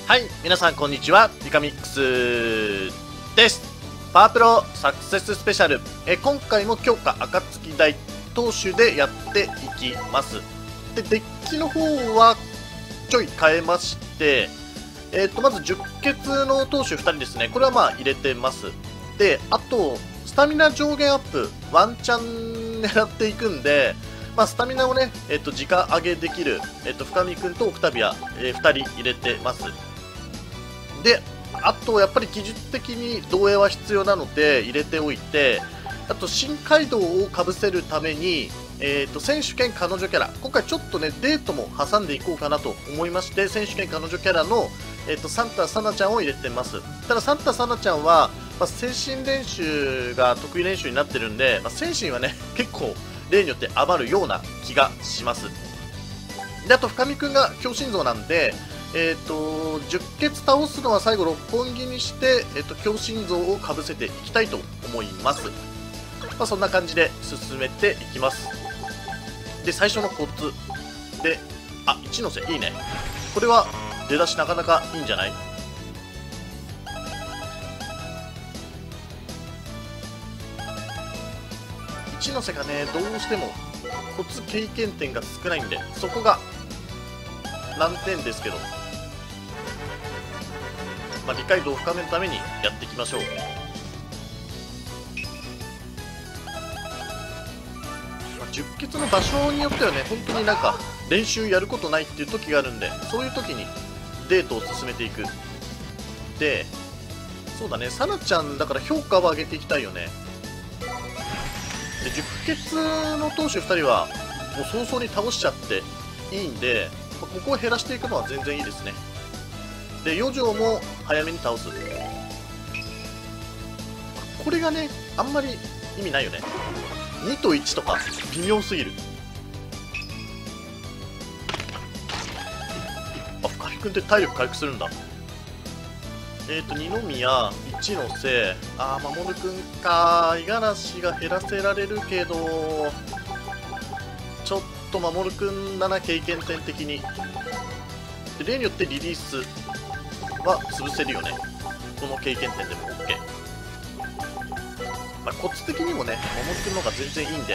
はい、皆さんこんにちは、リカミックスです。パワープロサクセススペシャル、今回も強化暁大投手でやっていきます。で、デッキの方はちょい変えまして、まず十欠の投手2人ですね、これはまあ入れてます。で、あと、スタミナ上限アップ、ワンチャン狙っていくんで、まあ、スタミナをね、直上げできる、深見君とオクタビア、2人入れてます。で、あとやっぱり技術的に同影は必要なので入れておいて、あと新街道をかぶせるために、選手兼彼女キャラ、今回ちょっとねデートも挟んでいこうかなと思いまして、選手兼彼女キャラの、サンタさなちゃんを入れてます。ただサンタさなちゃんは、精神練習が得意練習になってるんで、精神はね結構例によって余るような気がします。で、あと深見くんが強心臓なんで、10欠倒すのは最後六本木にして、強心臓をかぶせていきたいと思います。そんな感じで進めていきます。で、最初のコツで、一ノ瀬いいね。これは出だしなかなかいいんじゃない？一ノ瀬がね、どうしてもコツ経験点が少ないんで、そこが難点ですけど、理解度を深めるためにやっていきましょう。十欠の場所によってはね、本当になんか練習やることないっていう時があるんで、そういう時にデートを進めていく。で、そうだね、さなちゃんだから評価を上げていきたいよね。で、十欠の投手2人はもう早々に倒しちゃっていいんで、ここを減らしていくのは全然いいですね。で、余剰も早めに倒す。これがね、あんまり意味ないよね。2と1とか微妙すぎる。深井君って体力回復するんだ。二宮、一ノ瀬、守君か。五十嵐が減らせられるけど、ちょっと守君だな、経験点的に。で、例によってリリースは潰せるよね。この経験点でも OK。コツ的にもね、守君の方が全然いいんで。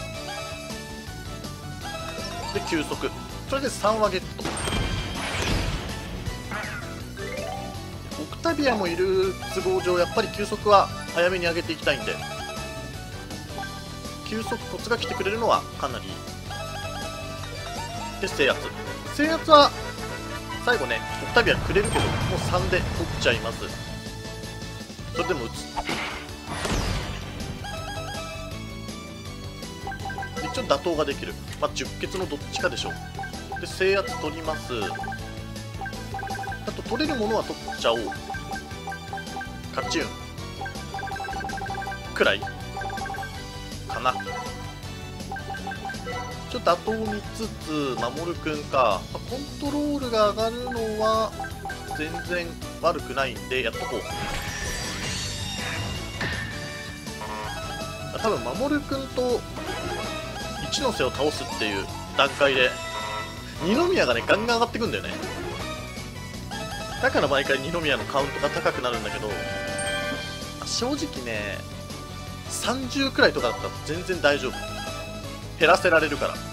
で、休息。それで3はゲット。オクタビアもいる都合上、やっぱり休息は早めに上げていきたいんで、休息コツが来てくれるのはかなりいい。で、制圧。制圧は最後ね、オクタビアくれるけど、もう3で取っちゃいます。それでも打つ。一応打倒ができる。十欠のどっちかでしょう。で、制圧取ります。あと取れるものは取っちゃおう。カチューンくらいかな。ちょっと後を見つつ、守くんか。コントロールが上がるのは全然悪くないんでやっとこう。多分守くんと一ノ瀬を倒すっていう段階で二宮がねガンガン上がってくんだよね。だから毎回二宮のカウントが高くなるんだけど、正直ね30くらいとかだったら全然大丈夫。減らせられるから。で、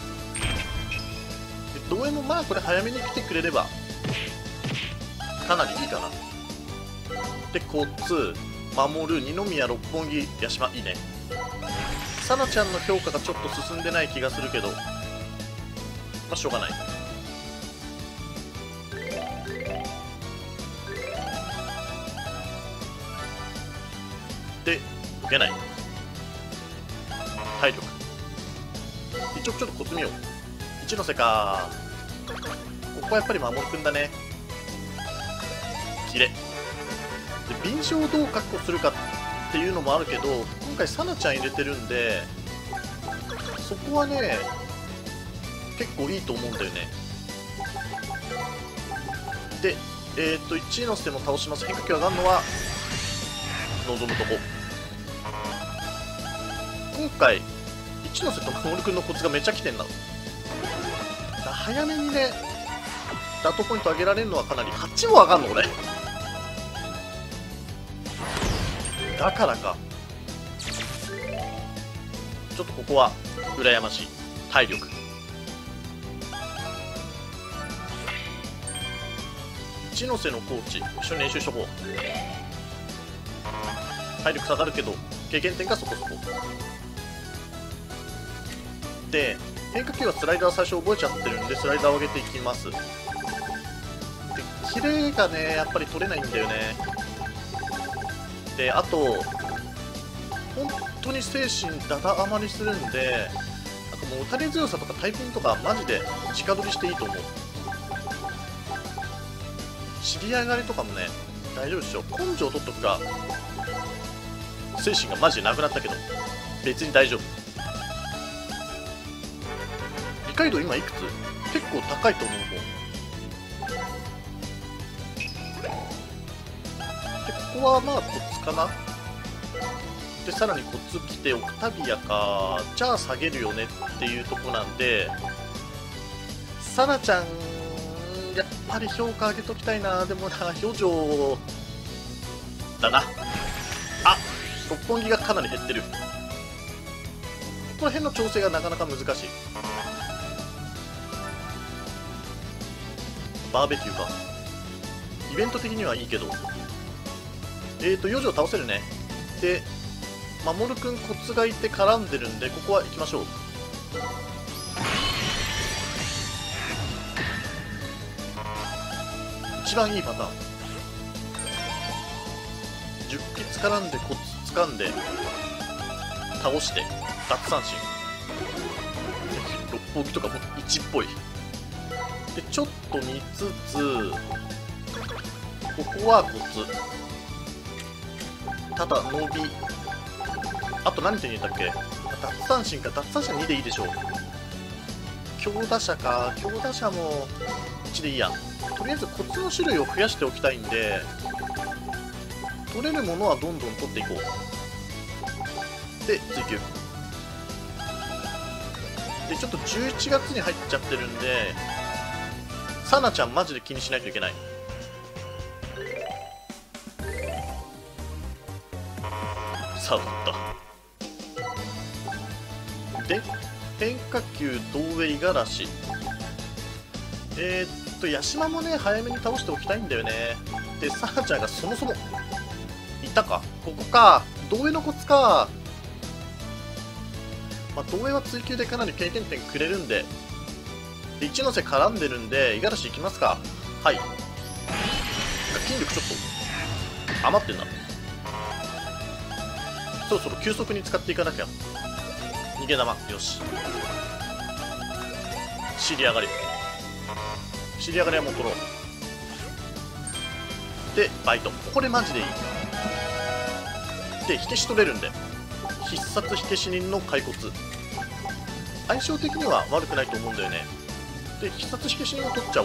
同影もこれ早めに来てくれればかなりいいかな。で、交通守る二宮六本木八島いいね。さなちゃんの評価がちょっと進んでない気がするけど、しょうがない。で、受けない。体力。一応ちょっとコツ見よう。一ノ瀬か。ここはやっぱり守くんだね。キレ。で、敏捷をどう確保するかっていうのもあるけど、今回サナちゃん入れてるんで、そこはね、結構いいと思うんだよね。で、一ノ瀬も倒します。変化球上がるのは望むとこ。今回一ノ瀬と守君のコツがめっちゃ来てんな。早めにね打倒ポイント上げられるのはかなり。8も上がんのこれ。だからか。ちょっとここは羨ましい。体力一ノ瀬のコーチ一緒に練習しとこう。体力下がるけど経験点がそこそこで、変化球はスライダー最初覚えちゃってるんでスライダーを上げていきます。でキレがねやっぱり取れないんだよね。であと本当に精神ダダ余りするんで、なんかもう打たれ強さとかタイピングとかマジで直取りしていいと思う。尻上がりとかもね大丈夫でしょ。根性取っとくか。精神がマジでなくなったけど別に大丈夫。理解度今いくつ？結構高いと思う。もうでここはまあコツかな。でさらにコツ来てオクタビアか。じゃあ下げるよねっていうとこなんで、サナちゃんやっぱり評価上げときたいな。でもな表情だな。あ、六本木がかなり減ってる。この辺の調整がなかなか難しい。バーベキューか。イベント的にはいいけど、4条倒せるね。で守くんコツがいて絡んでるんでここは行きましょう。一番いいパターン。10匹絡んでコツ掴んで倒して奪三振。六本木とかも1っぽい。でちょっと見つつここはコツ。ただ伸び、あと何手に入れたっけ。奪三振か。奪三振2でいいでしょう。強打者か。強打者も1でいいや。とりあえずコツの種類を増やしておきたいんで、取れるものはどんどん取っていこう。で追求でちょっと11月に入っちゃってるんで、サナちゃんマジで気にしないといけない。さあ打った。で変化球同上五十嵐。八島もね早めに倒しておきたいんだよね。でサーチャーがそもそもいたか。ここか。同上のコツか。まあ同上は追求でかなり経験点くれるんで、一ノ瀬絡んでるんで五十嵐いきますか。はい。筋力ちょっと余ってんな。そろそろ急速に使っていかなきゃ。逃げ玉よし。尻上がり。尻上がりはもう取ろう。でバイトこれマジでいい。で火消し取れるんで必殺火消し人の骸骨、相性的には悪くないと思うんだよね。で必殺火消し人を取っちゃおう。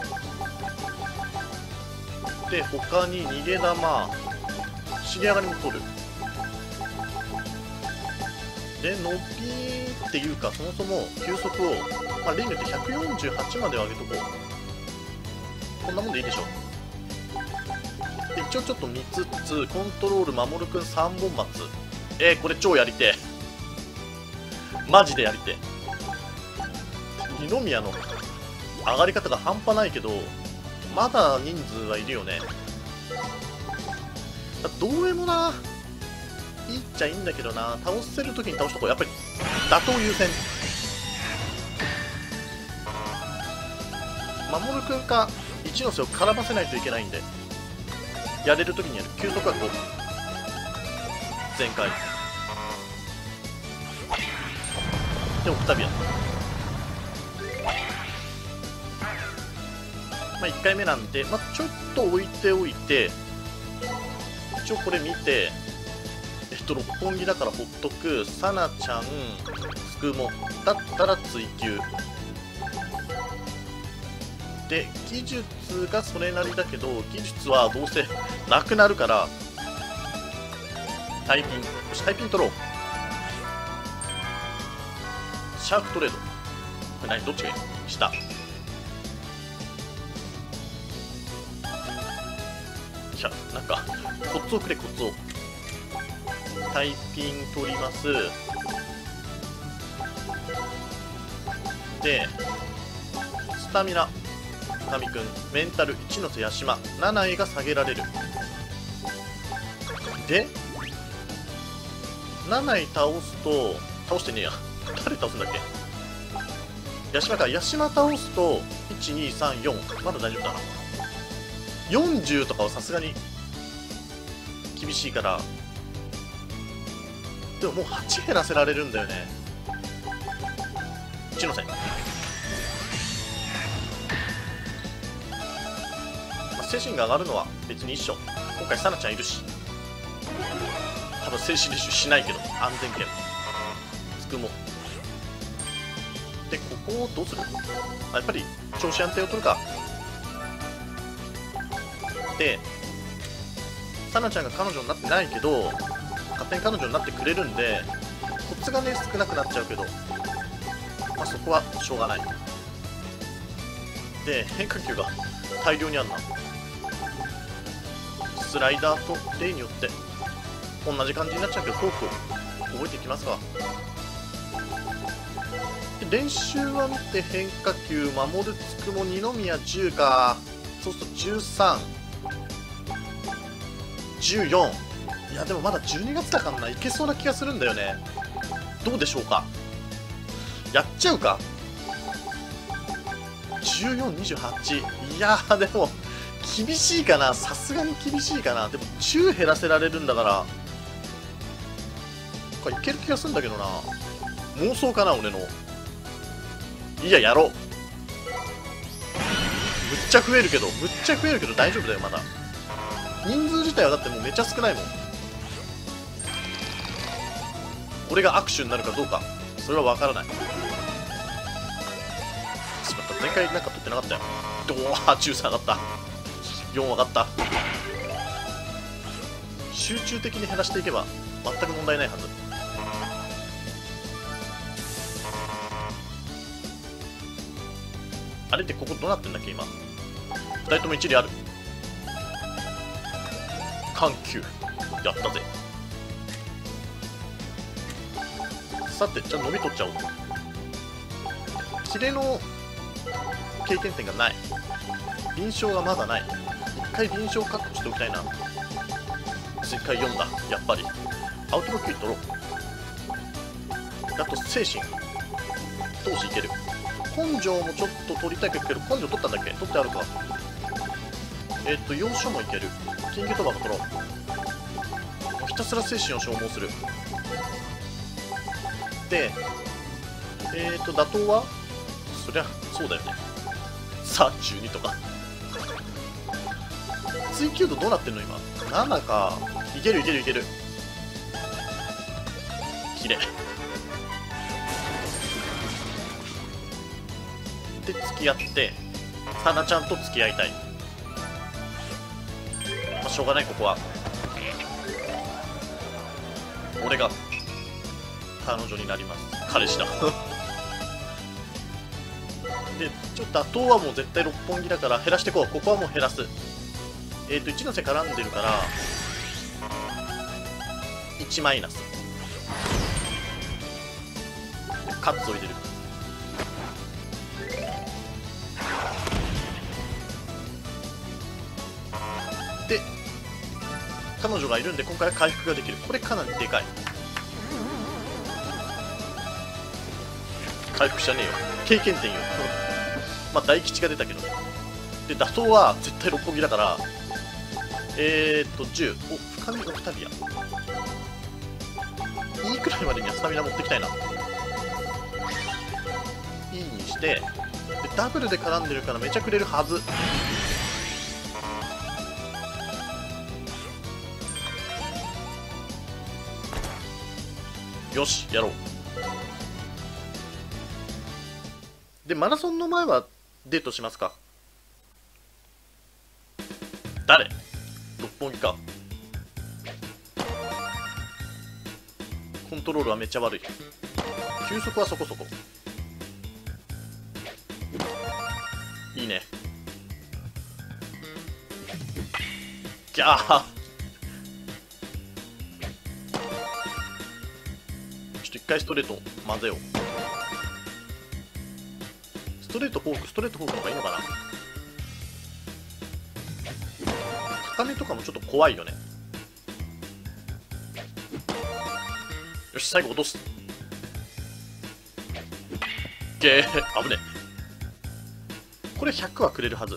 で他に逃げ玉、尻上がりも取る。で伸びっていうかそもそも球速を、まあ、例によって148まで上げとこう。こんなもんでいいでしょ。で一応ちょっと見つつコントロール守くん3本松。これ超やりてえ。マジでやりてえ。二宮の上がり方が半端ないけどまだ人数はいるよね。同上もないいっちゃいいんだけどな。倒せるときに倒しとこう。やっぱり打倒優先。守くんか一ノ瀬を絡ませないといけないんで、やれるときにやる。球速は5。全開でオクタビアン。まあ1回目なんで、まあ、ちょっと置いておいて、一応これ見て、六本木だからほっとく。サナちゃんスクモだったら追求で、技術がそれなりだけど技術はどうせなくなるからタイピン。よしタイピン取ろう。シャークトレード。これ何どっちがいいの。下いや、なんかコツをくれ、コツを。タイピン取ります。でスタミナ神くん、メンタル一ノ瀬八島、7位が下げられる。で7位倒すと、倒してねえや誰倒すんだっけ。八島か。八島倒すと1234、まだ大丈夫だな。40とかはさすがに厳しいから。でももう8減らせられるんだよね。一ノ瀬、精神が上がるのは別に一緒。今回サナちゃんいるし、多分精神練習しないけど安全圏つくも。でここをどうする。やっぱり調子安定を取るか。でサナちゃんが彼女になってないけど勝手に彼女になってくれるんで、コツがね少なくなっちゃうけど、まあそこはしょうがない。で変化球が大量にあるな。スライダーと例によって同じ感じになっちゃうけど、フォークを覚えていきますか。で練習は見て変化球、守るつくも二宮10か。そうすると13、14。いやでもまだ12月だからな、いけそうな気がするんだよね。どうでしょうか。やっちゃうか。14、28。いやーでも厳しいかな、さすがに厳しいかな。でも10減らせられるんだからこれいける気がするんだけどな。妄想かな俺の。いや、やろう。むっちゃ増えるけど大丈夫だよ。まだ人数自体はだってもうめっちゃ少ないもん。これが握手になるかどうかそれは分からない。しまった、前回なんか取ってなかったよ。おお、13上がった、4上がった。集中的に減らしていけば全く問題ないはず。あれってここどうなってんだっけ今。2人とも一理ある。緩急やったぜ。さてじゃあ伸び取っちゃおう。キレの経験点がない。臨床がまだない。一回臨床確保しておきたいな。一回読んだ。やっぱりアウトロック取ろう。あと精神闘志いける。根性もちょっと取りたいけど、根性取ったんだっけ。取ってあるか。要所もいける。緊急突破も取ろう。ひたすら精神を消耗する。で打倒はそりゃそうだよね。さあ12とか追求度どうなってんの今。7か。いけるいけるいける。きれいで付き合って、サナちゃんと付き合いたい。まあしょうがない。ここは俺が彼女になります。彼氏だでちょっと打倒はもう絶対六本木だから減らしていこう。ここはもう減らす。一ノ瀬絡んでるから1マイナス。カッツを入れる。で彼女がいるんで今回は回復ができる。これかなりでかい。回復じゃねえよ、経験点よまあ大吉が出たけど。で打倒は絶対六本木だから10。お、深みオクタビアいいくらいまでにはスタミナ持ってきたいな。いいにして、でダブルで絡んでるからめちゃくれるはず。よしやろう。でマラソンの前はデートしますか。誰。六本木か。コントロールはめっちゃ悪い。球速はそこそこいいね。 ギャー。ちょっと一回ストレート混ぜよう。ストレートフォークの方がいいのかな。高めとかもちょっと怖いよね。よし、最後落とす。ゲー、危ねえ。これ100はくれるはず。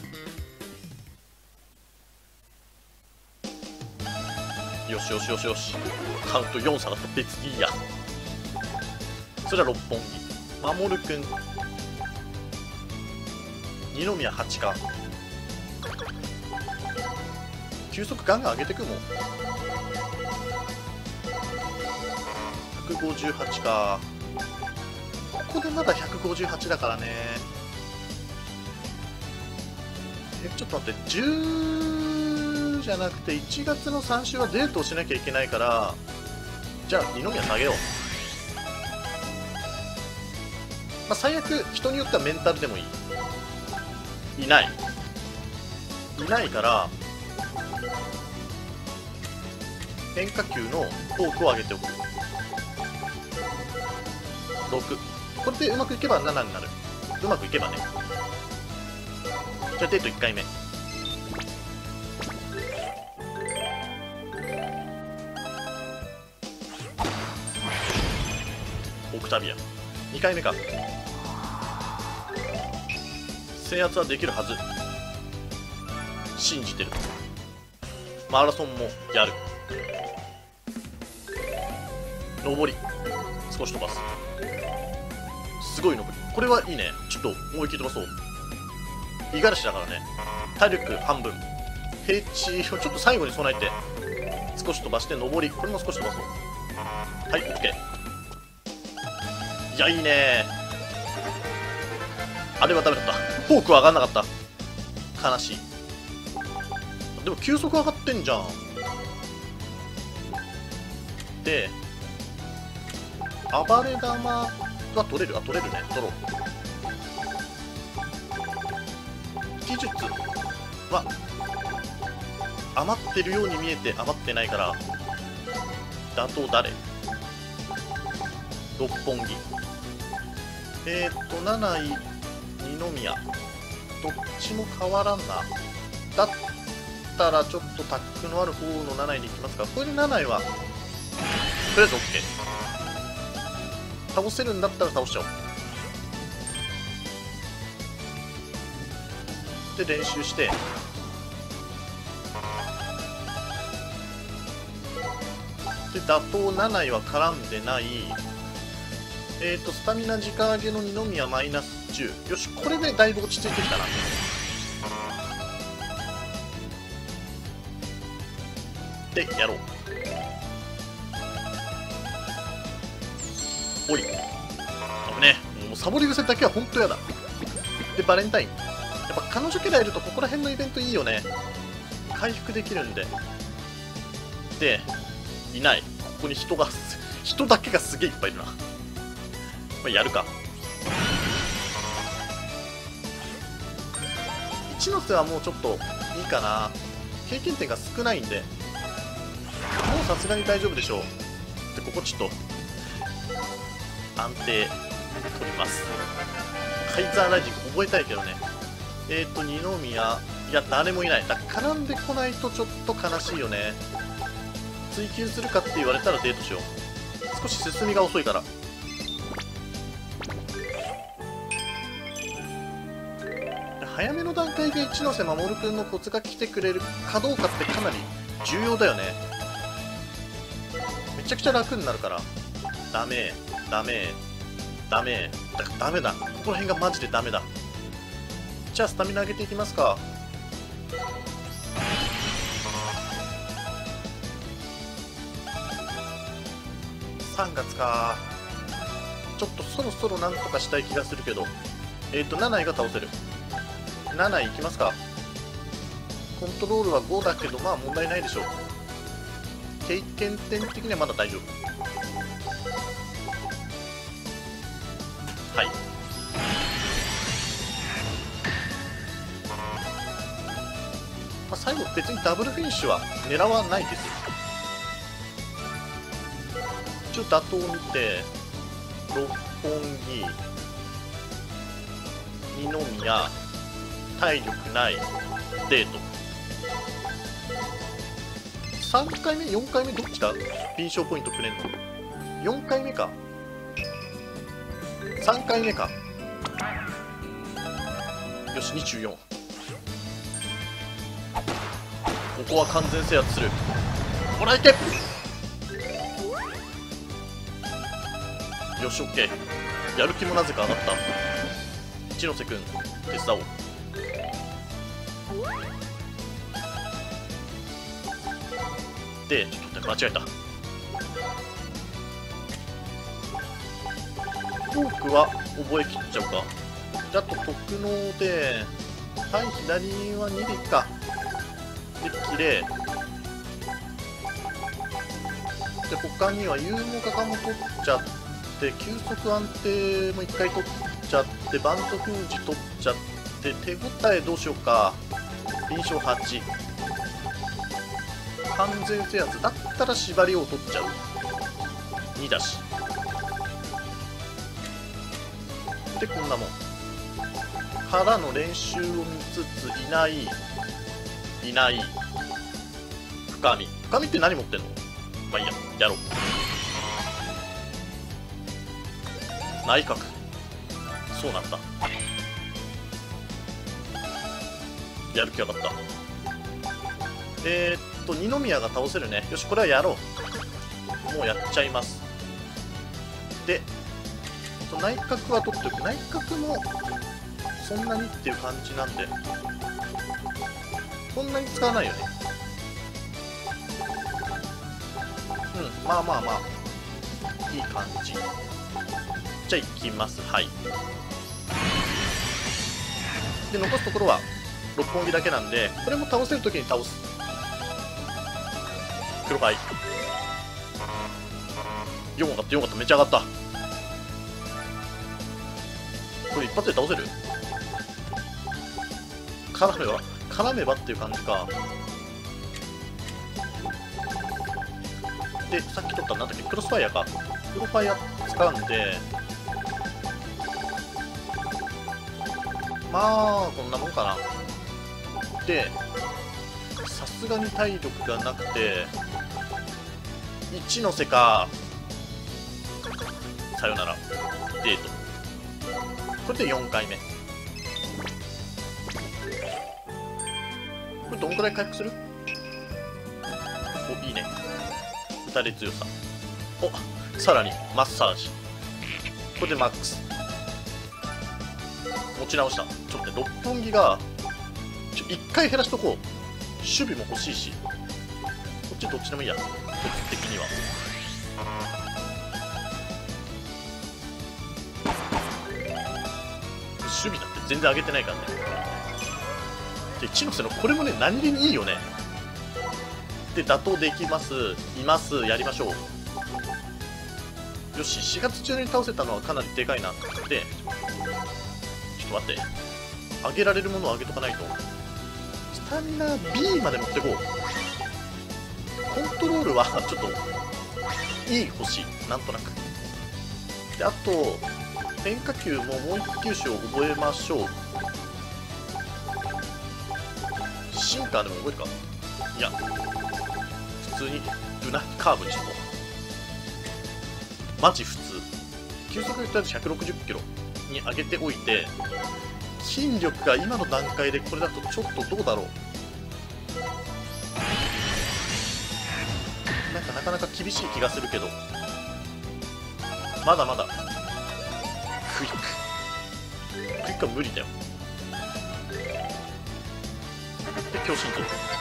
よしよしよしよし。カウント4下がった。別にいいや。それは六本木。守くん。二宮8か。球速ガンガン上げてくもん。158か。ここでまだ158だからね。ちょっと待って、10じゃなくて1月の3週はデートをしなきゃいけないから、じゃあ二宮下げよう。まあ、最悪人によってはメンタルでもいい。いないから変化球のフォークを上げておく。6。これでうまくいけば7になる。うまくいけばね。じゃあデート1回目。オクタビア。2回目か。制圧はできるはず。信じてる。マラソンもやる。上り少し飛ばす。すごい上り。これはいいね。ちょっと思い切り飛ばそう。五十嵐だからね。体力半分。平地をちょっと最後に備えて少し飛ばして上り。これも少し飛ばそう。はい、 OK。 いや、いいね。あれはダメだった。フォークは上がんなかった。悲しい。でも球速上がってんじゃん。で暴れ玉は取れる。取れるね。取ろう。技術は余ってるように見えて余ってないから、打倒誰？六本木。7位二宮。どっちも変わらんな。だったらちょっとタックのある方の7位に行きますか。これで7位はとりあえず OK。 倒せるんだったら倒しちゃおう。で練習して、で打倒7位は絡んでない。スタミナ時間上げの二宮マイナス10。よし、これでだいぶ落ち着いてきたな。でやろう。おり。危ね。もうサボり癖だけは本当やだ。でバレンタイン。やっぱ彼女キャラいるとここら辺のイベントいいよね。回復できるんで。でいない。ここに人だけがすげえいっぱいいるな。まあ、やるか。一ノ瀬はもうちょっといいかな。経験点が少ないんでもうさすがに大丈夫でしょう。でここちょっと安定取ります。カイザーライジング覚えたいけどね。二宮、いや誰もいない。だから絡んでこないとちょっと悲しいよね。追求するかって言われたらデートしよう。少し進みが遅いから。早めの段階で一ノ瀬守くんのコツが来てくれるかどうかってかなり重要だよね。めちゃくちゃ楽になるから。ダメだ。ダメだ。ここら辺がマジでダメだ。じゃあスタミナ上げていきますか。3月か。ちょっとそろそろなんとかしたい気がするけど。7位が倒せる。7位いきますか。コントロールは5だけど、まあ問題ないでしょう。経験点的にはまだ大丈夫。はい。 あ、最後別にダブルフィニッシュは狙わないですよ。ちょっと打倒を見て、六本木、二宮、体力ない、デート。3回目、4回目どっちだ？臨床ポイントくれんの ?4 回目か。3回目か。よし、24。ここは完全制圧する。ほら、いけ！よし、オッケー。やる気もなぜか上がった。一ノ瀬くん、手伝おう。で、ちょっと待って、間違えた。フォークは覚えきっちゃうか。じゃあと特能で、はい、左は2でいっか。で、きれい。で、他には勇猛化も取っちゃって、急速安定も1回取っちゃって、バント封じ取っちゃって、手応えどうしようか。臨床8。完全制圧だったら縛りを取っちゃう。2だし。で、こんなもん。からの練習を見つつ、いない。深み。深みって何持ってんの？まあいいや、やろう。内角。そうなんだ。やる気上がった。二宮が倒せるね。よし、これはやろう。もうやっちゃいます。で、内角は取っておく。内角も、そんなにっていう感じなんで。そんなに使わないよね。うん、まあまあまあ。いい感じ。じゃあ、行きます。はい。で、残すところは、六本木だけなんで、これも倒せるときに倒す。黒牌。4上がった、4上がった、めっちゃ上がった。これ一発で倒せる？絡めばっていう感じか。で、さっき取ったなんだっけ、クロスファイアか。クロスファイア使うんで、まあ、こんなもんかな。で、さすがに体力がなくて、一ノ瀬か。さよなら。デート。これで4回目。これどんくらい回復する？お、いいね。打たれ強さ。お、さらにマッサージ。これでマックス。持ち直した。ちょっとね、六本木が、1回減らしとこう。守備も欲しいし。こっちどっちでもいいや。こっち的には。守備だって全然上げてないからね。で、一ノ瀬のこれもね、何気にいいよね。で、打倒できます。います。やりましょう。よし、4月中に倒せたのはかなりでかいなって思って、ちょっと待って。上げられるものを上げとかないと。スタミナ B まで持ってこう。コントロールはちょっと、いい欲しい。なんとなく。で、あと、変化球ももう1球種を覚えましょう。シンカーでも覚えるか。いや、普通にルナカーブにしとこう。マジ普通。球速とりあえず160キロに上げておいて、筋力が今の段階でこれだとちょっとどうだろう。なんかなかなか厳しい気がするけど、まだまだクイックは無理だよ。で、強心臓。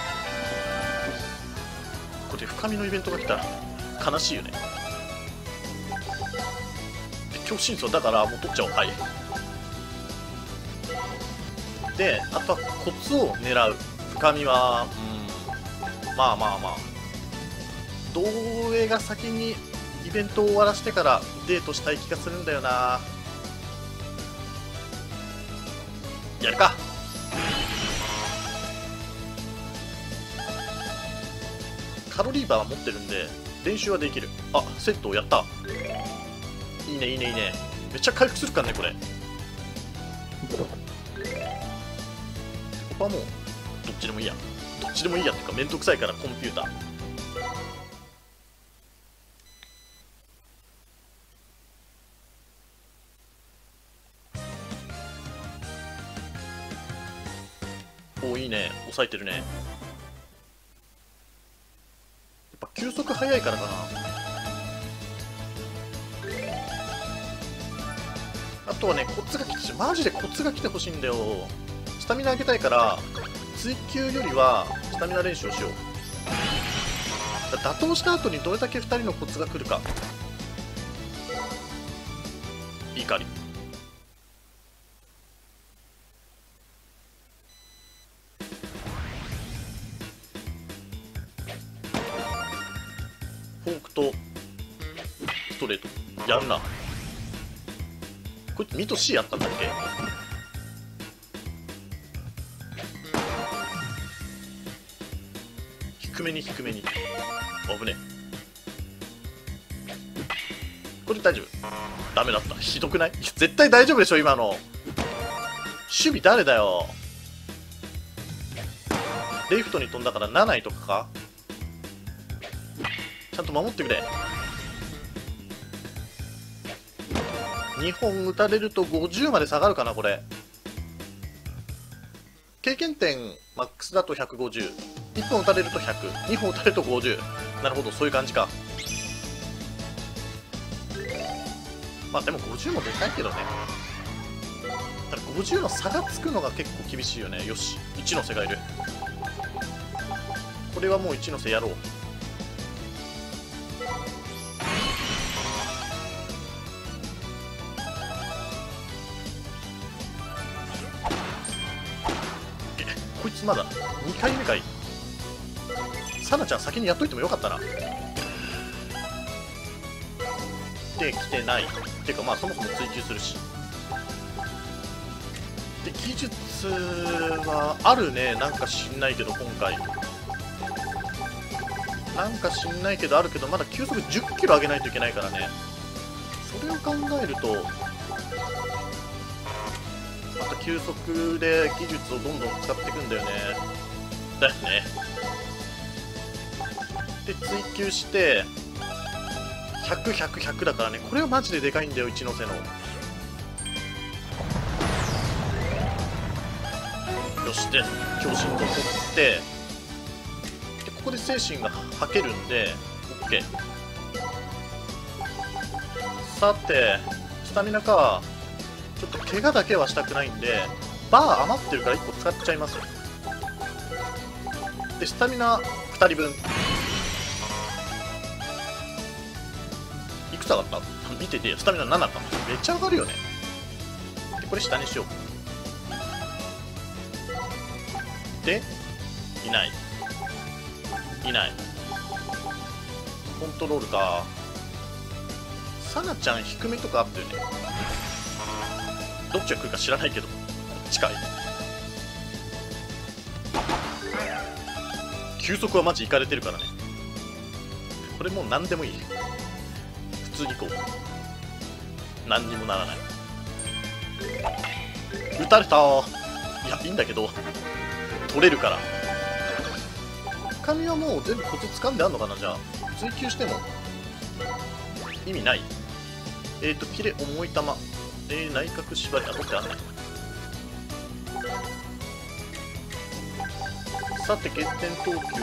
これ深みのイベントが来たら悲しいよね。で、強心臓だからもう取っちゃおう。はい。で、あとはコツを狙う。深みはまあまあまあ、同映が先にイベントを終わらせてからデートしたい気がするんだよな。やるか。 カロリーバーは持ってるんで練習はできる。あ、セットをやった。いいねいいねいいね。めっちゃ回復するからねこれ。ここはもうどっちでもいいや。どっちでもいいやっていうかめんどくさいからコンピューター。お、いいね、抑えてるね。やっぱ球速速いからかな。あとはね、コツが来て、マジでコツが来てほしいんだよ。スタミナ上げたいから追求よりはスタミナ練習をしよう。打倒した後にどれだけ2人のコツが来るか。怒り。フォークとストレートやるな。こいつミと C やったんだっけ。低めに低めに。危ねえ。これ大丈夫。ダメだった。ひどくない？絶対大丈夫でしょ今の。守備誰だよ。レフトに飛んだから7位とかか。ちゃんと守ってくれ。2本打たれると50まで下がるかなこれ。経験点マックスだと150。1本打たれると100。2本打たれると50。なるほど、そういう感じか。まあでも50もでかいけどね。ただ50の差がつくのが結構厳しいよね。よし、一ノ瀬がいる。これはもう一ノ瀬やろう。こいつまだ2回目かい。サナちゃん先にやっといてもよかったな。できてない。てかまあそもそも追求するし。で技術はあるね。なんか知んないけど今回。なんか知んないけどあるけど、まだ球速10キロ上げないといけないからね。それを考えるとまた球速で技術をどんどん使っていくんだよね。だよね。で追求して100、100、100だからね。これはマジででかいんだよ一ノ瀬の。よしで強心臓取って、でここで精神が吐けるんで OK。 さてスタミナか。ちょっと怪我だけはしたくないんでバー余ってるから1個使っちゃいます。でスタミナ2人分。いくつ上がった？見ててスタミナ7か。めっちゃ上がるよね。でこれ下にしよう。でいないいない。コントロールか。サナちゃん低めとかあったよね。どっちが来るか知らないけど近い。球速はマジいかれてるからね。これもう何でもいい。普通にこう何にもならない。打たれたー。いやいいんだけど取れるから。神はもう全部コツ掴んであんのかな。じゃあ追求しても意味ない。キレ重い球。内角縛り。あ、取ってあんねん。さて減点投球取って、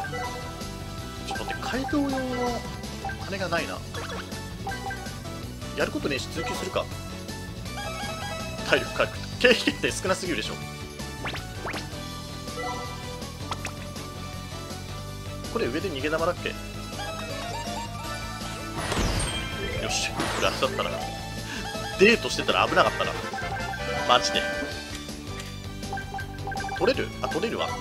ちょっと待って、街道用の金がないな。やることねえし追求するか。体力回復。経験点少なすぎるでしょ。これ上で逃げ玉だっけ。よし、これあれだったらデートしてたら危なかったなマジで。取れる？あ、取れるわ。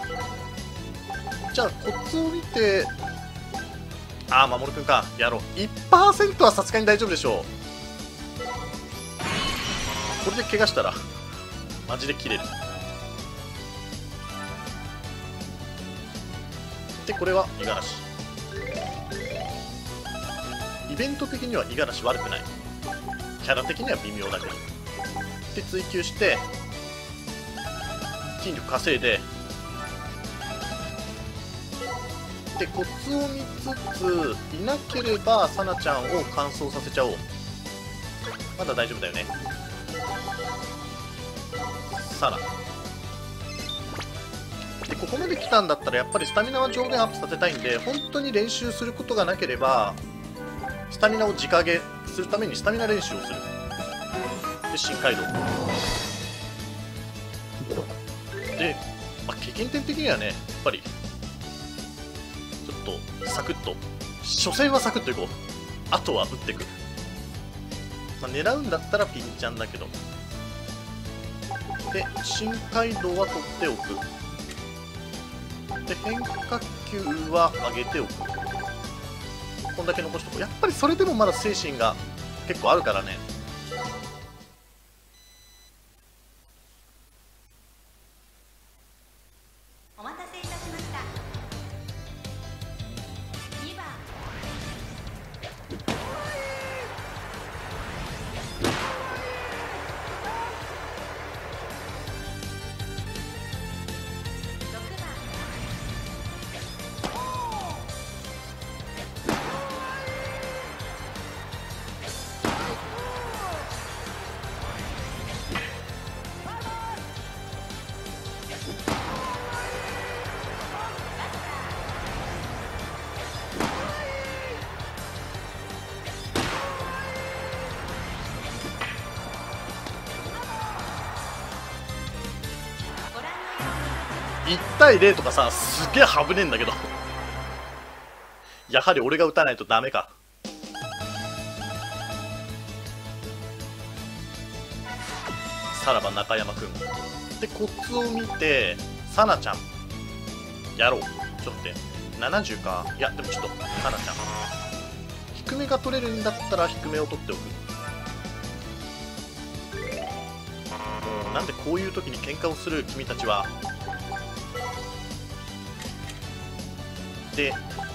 じゃあコツを見て、ああ守くんかやろう。 1% はさすがに大丈夫でしょう。これで怪我したらマジで切れる。 でこれは五十嵐。イベント的には五十嵐悪くない、キャラ的には微妙だけど。で追求して筋力稼いで、でコツを見つつ、いなければサナちゃんを乾燥させちゃおう。まだ大丈夫だよね。サナでここまで来たんだったらやっぱりスタミナは上限アップさせたいんで、本当に練習することがなければスタミナを直上げするためにスタミナ練習をする。で深海道で、経験点的にはね、やっぱりちょっとサクッと、初戦はサクッといこう、あとは打っていく。狙うんだったらピンチャンだけど、で深海道は取っておく。で変化球は上げておく。こんだけ残しとこう。やっぱりそれでもまだ精神が結構あるからね。 お待たせいたしました。2番 1対0とかさ、すげえ危ねえんだけどやはり俺が打たないとダメか。さらば中山くんでコツを見て、サナちゃんやろう。ちょっと待って、70か。いやでもちょっとサナちゃん低めが取れるんだったら低めを取っておく。もうなんでこういう時に喧嘩をする君たちは。で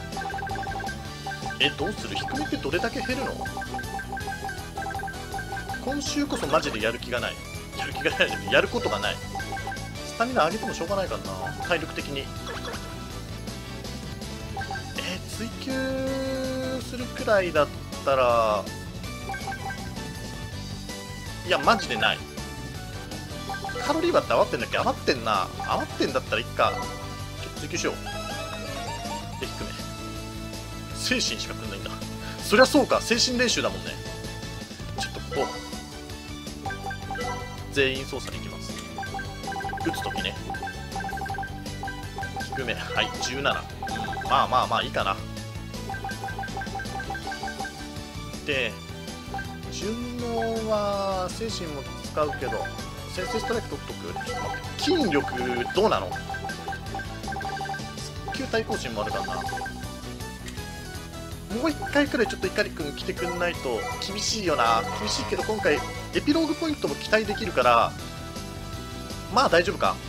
どうする？低めってどれだけ減るの？今週こそマジでやる気がない。やる気がない。やることがない。スタミナ上げてもしょうがないからな、体力的に。追求するくらいだったら、いやマジでない。カロリーバーって余ってんだっけ？余ってんな。余ってんだったらいっか。追求しよう。で低め、精神しかくんないんだ。そりゃそうか、精神練習だもんね。ちょっとここ全員操作に行きます。打つときね、低め、はい17、まあまあまあいいかな。で順応は精神も使うけど先制ストライク取っとく。ちょっと待って、筋力どうなの？速球対抗心もあるからな。もう1回くらいちょっと碇君来てくんないと厳しいよな。厳しいけど今回エピローグポイントも期待できるからまあ大丈夫か。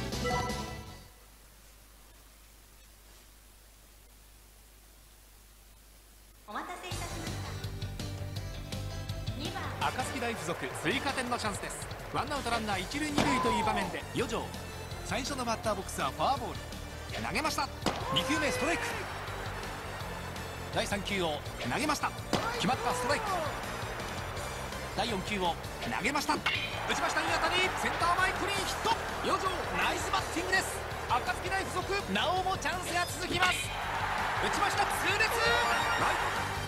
お待たせいたしました。2番暁大附属追加点のチャンスです。ワンアウトランナー一塁二塁という場面で余剰、最初のバッターボックスはフォアボール。投げました。2球目ストライク。第3球を投げました。決まったストライク。第4球を投げました。打ちました。いい当たり、センター前クリーンヒット。余剰ナイスバッティングです。暁大附属なおもチャンスが続きます。打ちました。痛烈ライ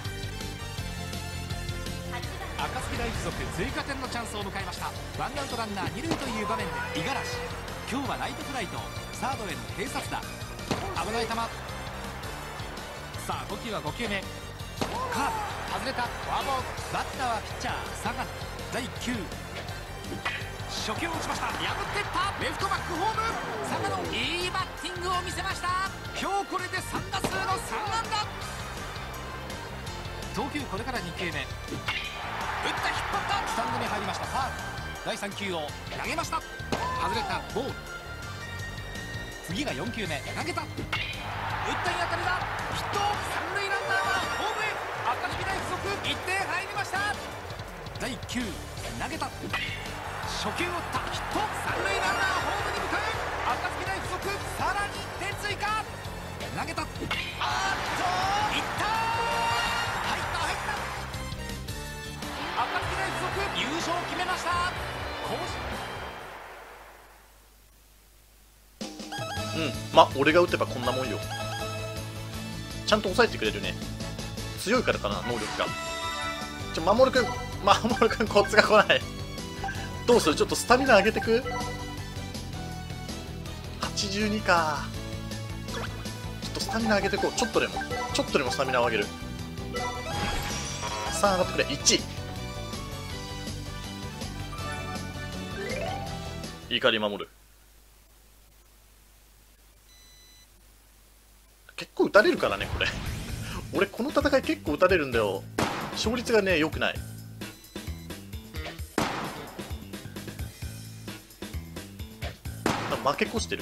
ト。暁大附属追加点のチャンスを迎えました。ワンアウトランナー二塁という場面で五十嵐、今日はライトフライとサードへの併殺打。危ない球。さあ5球は5球目、カーブ外れた。フォアボール。バッターはピッチャー相良。第1球初球を打ちました。破っていった。レフトバックホーム。相良のいいバッティングを見せました。今日これで3打数の3安打。投球これから2球目、打った。引っ張った。スタンドに入りました。ファウル。第3球を投げました。外れた。ボール。 次が4球目、投げた、打ったに当たりだ、ヒット、三塁ランナーはホームへ。赤月大付属1点入りました。第1球投げた、初球を打った、ヒット、三塁ランナーホームに向かう。赤月大付属さらに1点追加、投げた、いった、入った入った、赤月大付属優勝を決めました。 まあ俺が打てばこんなもんよ。ちゃんと抑えてくれるね。強いからかな、能力が。守くんこっちが来ない。どうする、ちょっとスタミナ上げてく。82か。ちょっとスタミナ上げてこう。ちょっとでもスタミナを上げる。さあ上がってくれ。1、怒り守る。結構打たれるからねこれ。俺この戦い結構打たれるんだよ。勝率がね良くない。負け越してる。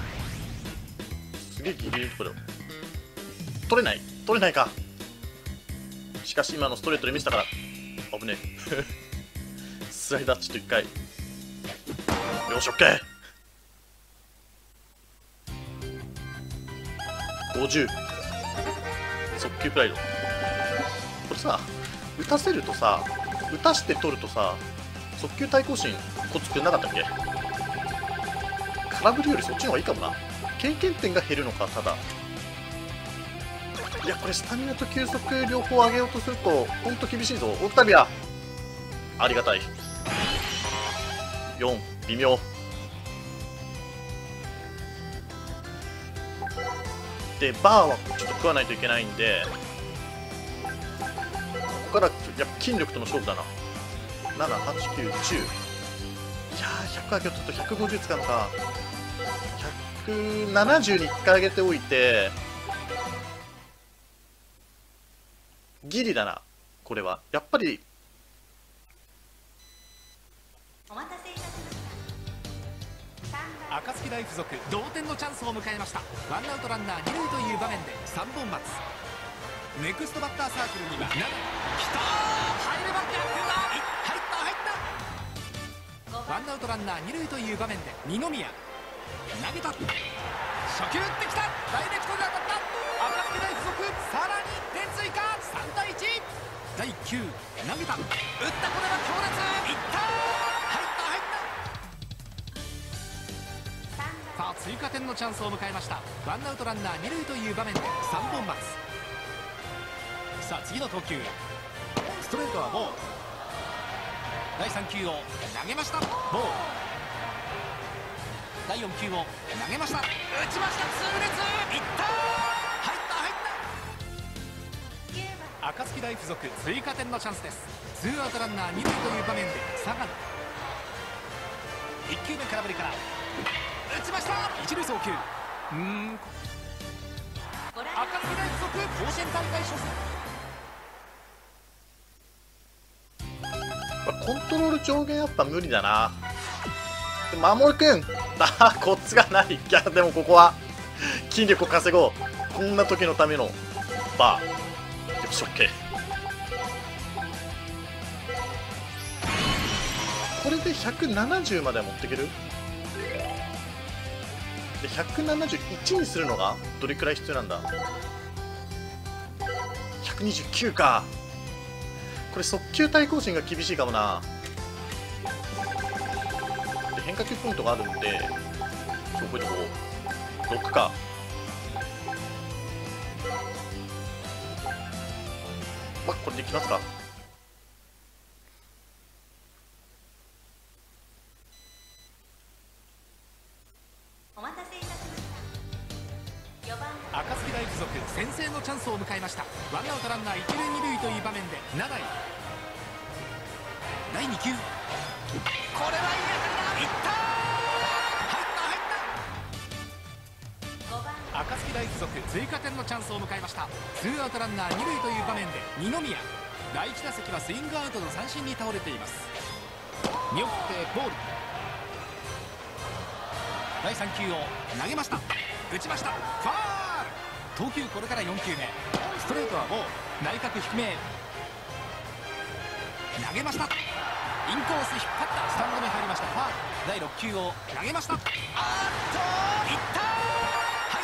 すげえギリギリのところ。取れないか。しかし今のストレートで見せたから危ねえ。スライダーちょっと一回。よし OK。 50速球プライド。これさ打たせるとさ、打たして取るとさ、速球対抗心コツくんなかったっけ。空振りよりそっちの方がいいかもな。経験点が減るのか。ただいやこれスタミナと球速両方上げようとするとほんと厳しいぞ。オクタビアありがたい。4微妙で、バーはちょっと食わないといけないんで、ここからやっぱ筋力との勝負だな。7、8、9、10。いやー100上げようとすると150使うのか。170に1回上げておいてギリだな。これはやっぱりお待たせいたしました。 暁大附属同点のチャンスを迎えました。ワンアウトランナー2塁という場面で3本松。ネクストバッターサークルには7、きたー、入れば逆だ、入った。ワンアウトランナー2塁という場面で二宮投げた、初球打ってきた、ダイレクトで当たった。暁大附属さらに1点追加、3対1。第1球投げた、打った、これは強烈、いった、入った。さあ追加点のチャンスを迎えました。ワンアウトランナー2塁という場面で3本松。さあ次の投球、ストレートはボール。第3球を投げました、ボール。第4球を投げました、打ちました、痛烈、いった、入った。暁大附属追加点のチャンスです。ツーアウトランナー2塁という場面で相模。1球目空振りから打ちました、一塁送球。暁大附属甲子園大会初戦。 コントロール上限やっぱ無理だな。守くんコツがない。いやでもここは筋力を稼ごう。こんな時のためのバー。よし OK。 これで170までは持っていける。で171にするのがどれくらい必要なんだ。129か。これ速球対抗心が厳しいかもな。で変化球ポイントがあるんでそうこういうとこ6か。まあこれでいきますか。 お待たせいたしました。4番暁大附属先制のチャンスを迎えました。ワンアウトランナー1塁2塁という場面で永井。第2球、これはいい当たりだ、いった、入った。暁大附属追加点のチャンスを迎えました。ツーアウトランナー2塁という場面で二宮。第1打席はスイングアウトの三振に倒れています。見送ってボール。第第3球を投げました。打ちました。ファール。投球これから4球目。ストレートはボール。内角低めへ投げました。インコース引っ張った。スタンドに入りました。ファール。第6球を投げました。いった。入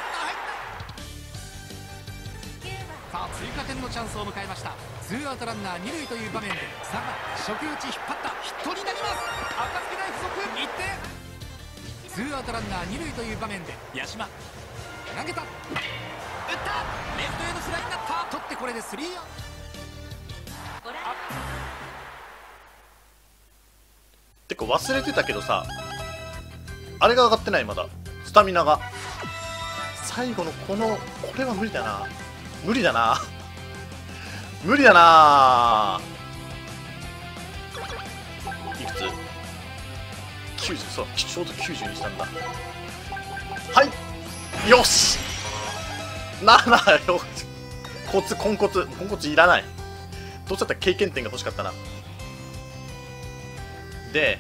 ったさあ追加点のチャンスを迎えました。ツーアウトランナー2塁という場面でさあ初球打ち引っ張ったヒットになります。暁大附属1点。ツーアウトランナー2塁という場面で八島投げた。打った。レフトへのフライになった。取ってこれでスリーアウト。 てか忘れてたけどさ、あれが上がってない。まだスタミナが最後のこれは無理だな。無理だな無理だな。いくつ ?90。 そうちょうど90にしたんだ。はい、よし7よ。ポンコツいらない。どうせだったら経験点が欲しかったな。で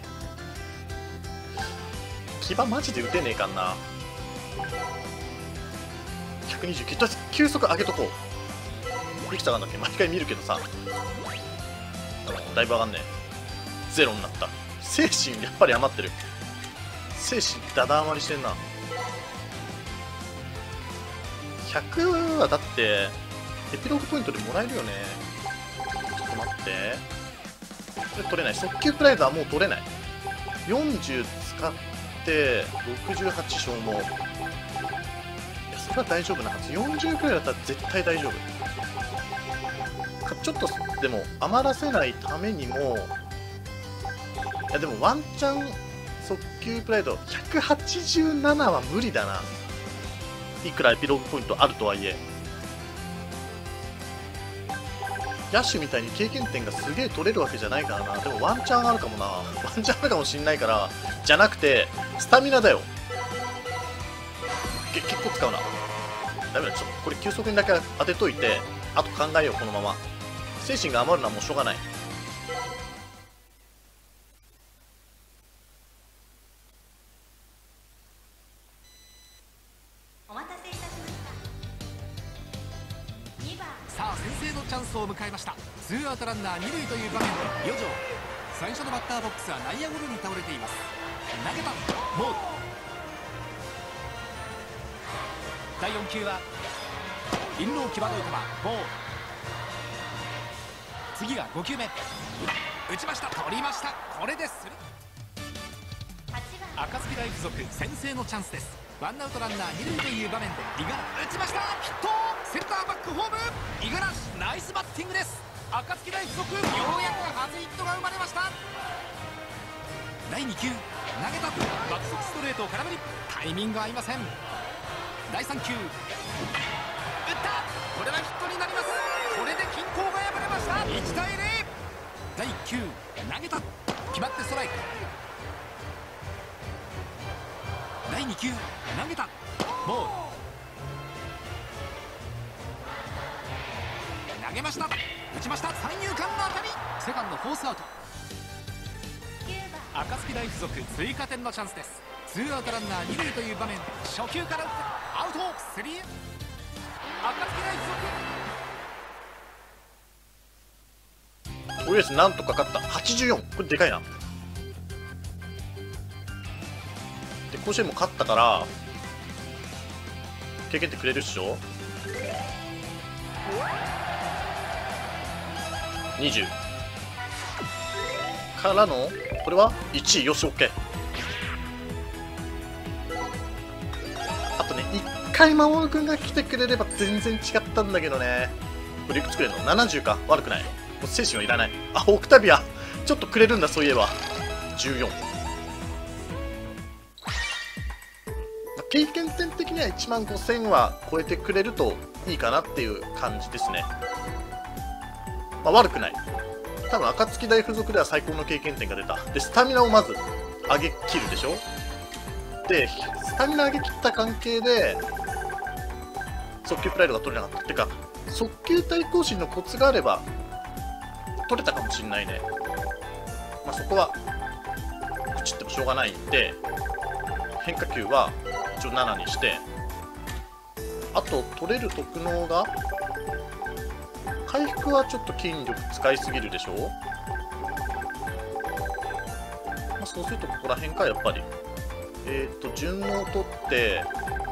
騎馬マジで打てねえかんな。129。とりあえず球速上げとこう。いくつ上がんだっけ。毎回見るけどさ、だいぶ上がんねえ。ゼロになった。精神やっぱり余ってる。精神ダダ余りしてんな。100はだってエピローグポイントでもらえるよね。ちょっと待って、これ取れない。速球プライドはもう取れない。40使って68消耗。いやそれは大丈夫なはず。40くらいだったら絶対大丈夫。ちょっとでも余らせないためにも、いやでもワンチャン速球プライド187は無理だな。いくらエピローグポイントあるとはいえ。野手みたいに経験点がすげえ取れるわけじゃないからな。でもワンチャンあるかもな。ワンチャンあるかもしんないから、じゃなくてスタミナだよ。結構使うな。ダメだ。ちょっとこれ球速にだけ当てといて、あと考えよう。このまま精神が余るのはもうしょうがない。 お待たせいたしました。2番。 さあ先制のチャンスを迎えました。ツーアウトランナー2塁という場面で余剰。最初のバッターボックスは内野ゴロに倒れています。投げた。ボール。第4球はインロー際どい球。ボール。次が5球目。打ちました。取りました。これでスリー。暁大附属先制のチャンスです。ワンアウトランナー2塁という場面で五十嵐打ちました。ヒット。センターバックホーム。五十嵐ナイスバッティングです。暁大附属ようやく初ヒットが生まれました。第2球投げた。爆速ストレートを空振り。タイミング合いません。第3球打った。これはヒットになります。これで均衡が破れました。1対0。第1球投げた。決まってストライク。第2球投げた。ボール。投げました。打ちました。三遊間の当たり。セカンドフォースアウト。暁大附属追加点のチャンスです。ツーアウトランナー2塁という場面で初球から打ってアウト。スリー。暁大附属とりあえずなんとか勝った。84。これでかいな。で甲子園も勝ったから経験ってくれるっしょ。20からのこれは1位。よし OK。 あとね1回守君が来てくれれば全然違ったんだけどね。これいくつくれるの。70か。悪くない。もう精神はいらない。あ、オクタビアちょっとくれるんだ。そういえば14。経験点的には15000は超えてくれるといいかなっていう感じですね。まあ、悪くない。多分暁大附属では最高の経験点が出た。でスタミナをまず上げ切るでしょ。でスタミナ上げ切った関係で速球プライドが取れなかった。てか速球対抗心のコツがあれば取れたかもしんないね。まあそこは口ってもしょうがないんで変化球は一応7にして、あと取れる特能が回復はちょっと筋力使いすぎるでしょう、そうするとここら辺かやっぱり。順応取って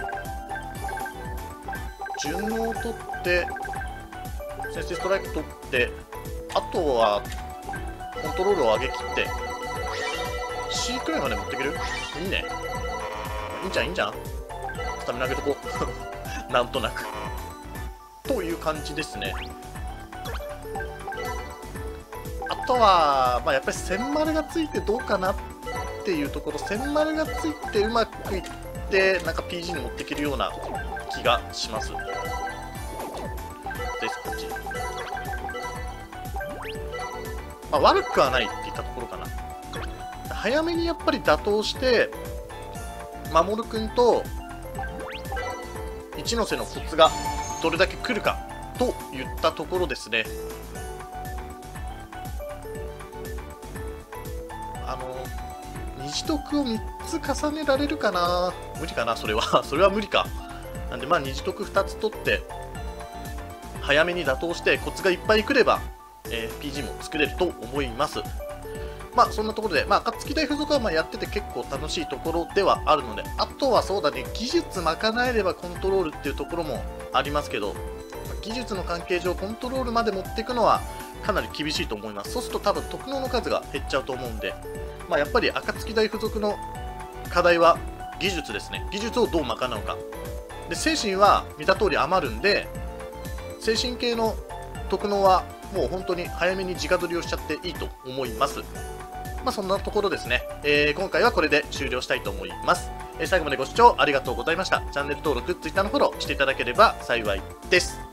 先制ストライク取って、あとはコントロールを上げきって C くらいまで持っていける。いいね、いいんじゃんスタミナ上げとこうなんとなくという感じですね。あとは、やっぱり千丸がついてどうかなっていうところ、千丸がついてうまくいってなんか PG に持っていけるような気がします。です、こっち。悪くはないっていったところかな。早めにやっぱり打倒して守君と一ノ瀬のコツがどれだけ来るかといったところですね。虹徳を3つ重ねられるかな。無理かな、それはそれは無理か。なんで虹徳2つ取って早めに打倒してコツがいっぱい来れば、PG も作れると思います。そんなところで、暁大附属はやってて結構楽しいところではあるので、あとはそうだね、技術賄えればコントロールっていうところもありますけど、技術の関係上コントロールまで持っていくのはかなり厳しいと思います。そうすると多分特能の数が減っちゃうと思うんで、やっぱり暁大附属の課題は技術ですね。技術をどう賄うかで、精神は見た通り余るんで、精神系の特能はもう本当に早めに直取りをしちゃっていいと思います。そんなところですね。今回はこれで終了したいと思います。最後までご視聴ありがとうございました。チャンネル登録、Twitter のフォローしていただければ幸いです。